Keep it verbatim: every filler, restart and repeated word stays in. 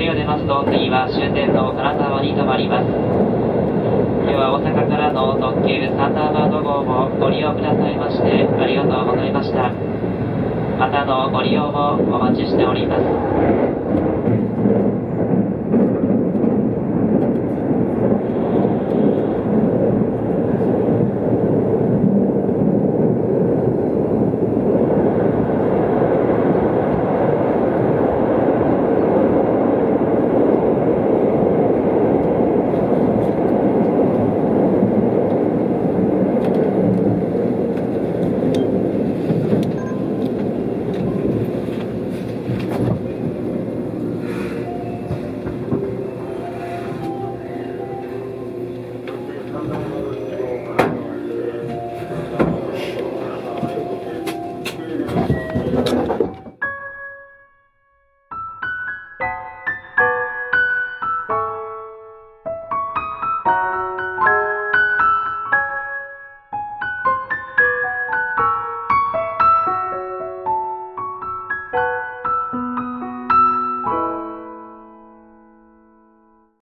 栗を出ますと次は終点の金沢に停まります。今日は大阪からの特急サンダーバード号もご利用くださいましてありがとうございました。またのご利用もお待ちしております。